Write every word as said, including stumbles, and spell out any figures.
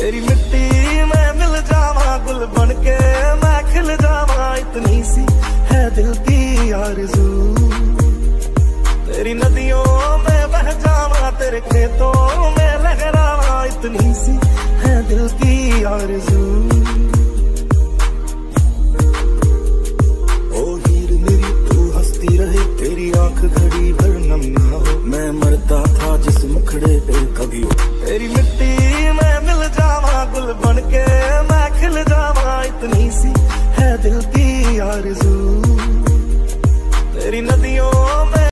तेरी मिट्टी में मिल जावा, गुल बन के मैं खिल जावा, इतनी सी है दिल की आरज़ू। तेरी नदियों में बह जावा, तेरे खेतों में लहरावा, इतनी सी है दिल की आरज़ू।